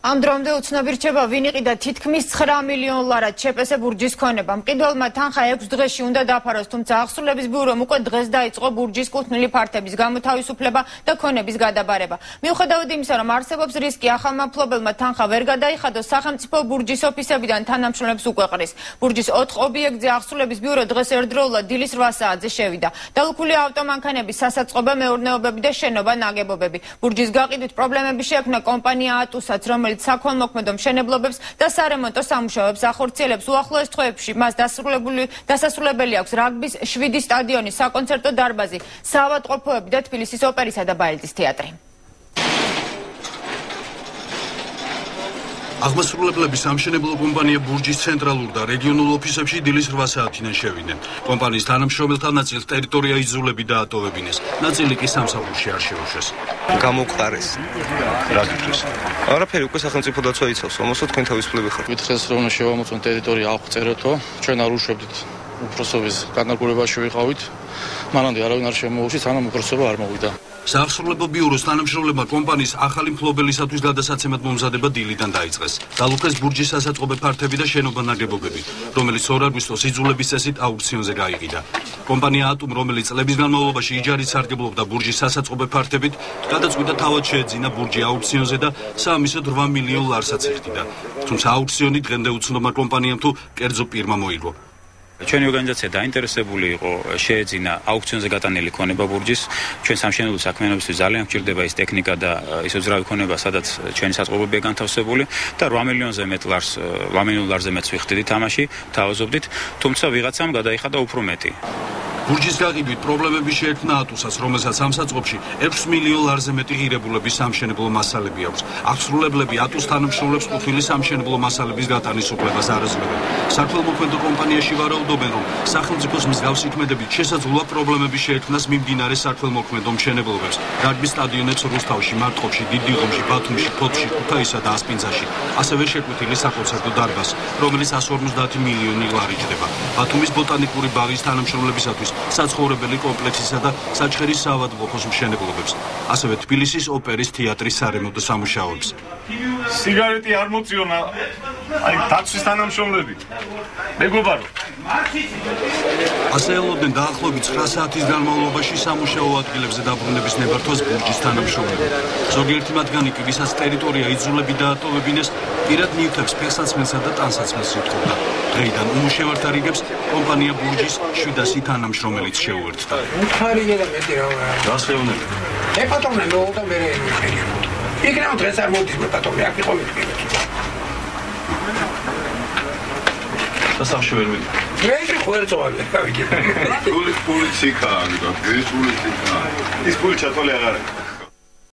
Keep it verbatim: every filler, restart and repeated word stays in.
Am დრომდე უცნობი რჩება ვინ იყიდა თითქმის ცხრა მილიონ ლარად ჩეპესე ბურჯის ქონება. მყიდველმა თანხა ექვს დღეში უნდა დაფაროს, თუმცა აღსრულების ბიურომ უკვე დღეს დაიწყო ბურჯის კუთვნილი ფართების გამოთავისუფლება და ქონების გადაბარება. მიუხედავად იმისა, რომ არსებობს რისკი ახალმა მფლობელმა თანხა ვერ გადაიხადოს, სახელმწიფო ბურჯის ოფისებიდან თანამშრომლებს უკვე ყრის. ბურჯის ოთხ ობიექტზე აღსრულების ბიურო დღეს ერთდროულად დილის რვა საათზე შევიდა. დალუქულია ავტომანქანების სასაწყობე მეურნეობები და შენობა ნაგებობები. ბურჯის გაყიდვით პრობლემები შეექმნა კომპანია ატუსაც, რომელიც საქველმოქმედო მშენებლობებს და სარემონტო სამუშაოებს ახორციელებს. უახლოეს თვეებში მას დასრულებული დასასრულებელი აქვს რაგბის შვიდი სტადიონი, საკონცერტო დარბაზი, საავადმყოფოები და თბილისის ოპერისა და ბალეტის თეატრი. აღმასრულებლების სამშენებლო კომპანია ბურჯის ცენტრალურ და რეგიონულ ოფისებში დილის რვა საათიდან შევიდნენ. კომპანიის თანამშრომელთა ნაწილს ტერიტორია იძულები დაატოვებინეს, ნაწილი კი სამსახურში არ შეუშვეს. გამოგყარეს. რა გითხრის? არაფერი, უკვე სახელმწიფო დაცვა იცავს, ომოსო თქვენ თავისუფლები ხართ. გითხეს რომ შევამოწმოთ ტერიტორია აღწერეთო, ჩვენ არ უშვებდით უფროსობის განადგურებაში ვიყავით. მანამდე არავინ არ შემოუშვით, სანამ უფროსობა არ მოვიდა. საახსრულებო ბიუროს თანამშრომლებმა კომპანიის ახალი მფლობელისათვის გადასაცემად მომზადება დილიდან დაიწყეს. დალუქეს ბურჯის სასაწყობე ფართები და შენობა ნაგებობები, რომელიც ორ აგვისტოს იძულების წესით აუქციონზე გაიყიდა. კომპანია ატუმ, რომელიც წლების განმავლობაში იჯარით სარგებლობდა ბურჯის სასაწყობე ფართებით, გადაწყვიტა თავად შეეძინა ბურჯი აუქციონზე და საამისოდ რვა მილიონ ლარსაც იხდიდა. თუმცა აუქციონი დღემდე უცნობმა კომპანიამ თუ კერძო პირმა მოიგო. ჩვენი ორგანიზაცია დაინტერესებული იყო შეეძინა აუქციონზე გატანილი ქონება ბურჯის. ჩვენ სამშენებლო საქმიანობისთვის ძალიან გვჭირდება ის ტექნიკა და ის უძრავი ქონება, სადაც ჩვენი საწყობებია განთავსებული და რვა მილიონზე მეტ ლარს, რვა მილიონ ლარზე მეტს ვიხდით თამაში, თავაზობდით, თუმცა ვიღაცამ გადაიხადა უფრო მეტი. ბურჯის გაყიდვით პრობლემები შეექმნა ატუსას, რომელსაც ამ საწყობში ექვს მილიონ ლარზე მეტი ღირებულების სამშენებლო მასალები აქვს. აღსრულებლები ატუს თანამშრომლებს ყოფილი სამშენებლო მასალების გატანის უფლებას არ აძლევენ. საქველმოქმედო კომპანიაში ვარაუდობენ, რომ სახელმწიფოს მსგავსი ქმედებით შესაძლოა პრობლემები შეექმნას მიმდინარე საქველმოქმედო მშენებლობებს, რაგბის სტადიონებს რუსთავში, მარტყოფში, დიდიღომში, ბათუმში, ფოთში, ქუთაისსა და ასპინძაში. ასევე შეკვეთილი საკონცერტო დარბაზი, რომელიც εκατს ორმოცდაათი მილიონი ლარი ჯდება. ბათუმის ბოტანიკური ბაღის თანამშრომლებისათვის საცხოვრებელი კომპლექსისა და საჩხერის საავადმყოფოს მშენებლობებს, ასევე თბილისის ოპერის თეატრის სარემონტო სამუშაოებს. სიგარეტი არ მოწიონა, აი დაცვის თანამშრომლები. მეგობარო. ასე ელოდნენ დაახლოებით ცხრა საათის განმავლობაში სამუშაო ადგილებზე დაბრუნების ნებართვას ბურჯის თანამშრომლები. ზოგიერთი მათგანი კი, ვისაც ტერიტორია იძულები დაატოვებინეს, პირად ნივთებს, ფეხსაცმელსა და ტანსაცმელს ითხოვდა. დღეიდან უმუშევართა რიგებს კომპანია ბურჯის შვიდასი თანამშრომელიც შეუერთდა. უხარია და მეტი რა ვარ. გასხევნები. ე პატრონე ნუ და მე იქნებ დღეს არ მოდის მე პატრონე აქ იყო მეთქი. სასახში ვერ ვიდი. მე იქ ხويرწოვალი გავიგე. პული პოლიციკა ამიტომ, ეს პოლიციკა. ის პოლიცია თოლე აღარ არის.